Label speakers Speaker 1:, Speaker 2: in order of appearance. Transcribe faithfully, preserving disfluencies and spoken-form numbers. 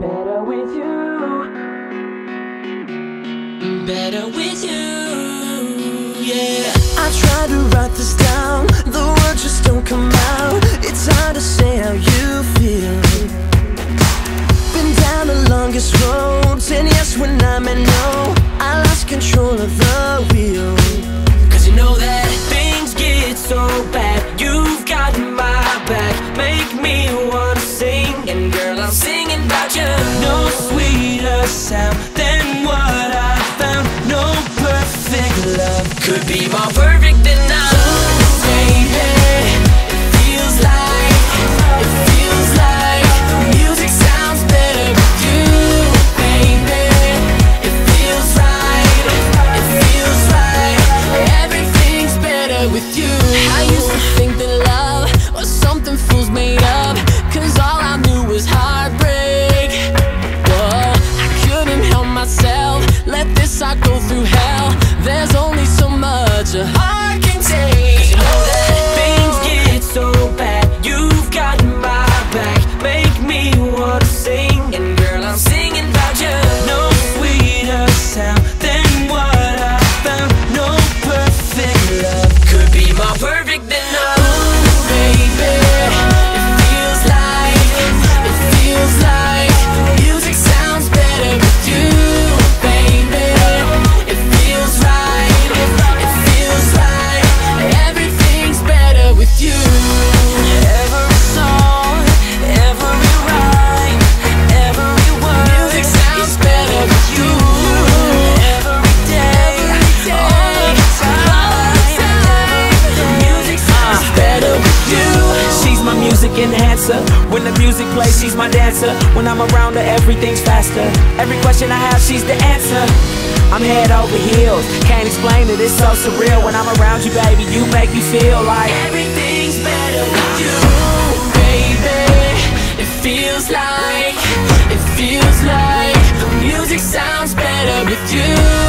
Speaker 1: better with you. Better with you, yeah.
Speaker 2: I try to write this down, the words just don't come out. It's hard to say how you feel. Been down the longest roads, and yes, when I'm in no, I lost control of the wheel.
Speaker 1: Cause you know that things get so bad, you've got my back. Make me wanna sing, and girl, I'm singing about you. No sweeter sound than what I found. No perfect love could be more perfect than now. Oh, baby, it feels like, it feels like music sounds better with you, baby. It feels right, it feels right. Everything's better with you. I used to think that love was something fools made up, cause all I knew was heartbreak. Whoa, I couldn't help myself, let this heart go through hell. There's only so much a heart can take. Cause you know that things get so bad, you've got my back. Make me wanna sing, and girl, I'm singing about you. No sweeter sound than what I found. No perfect love could be more perfect than now. Ooh, baby, it feels like, it feels like music sounds better with you, baby. It feels right, it feels right. Everything's better with you. Every song, every rhyme, every word, music sounds better with you. Every day, all the time, music sounds better with you.
Speaker 3: She's my music enhancer. When the music plays, she's my dancer. When I'm around her, everything's faster. Every question I have, she's the answer. I'm head over heels, can't explain it, it's so surreal. When I'm around you, baby, you make me feel like
Speaker 1: Everything's better with you, baby. It feels like, it feels like music sounds better with you.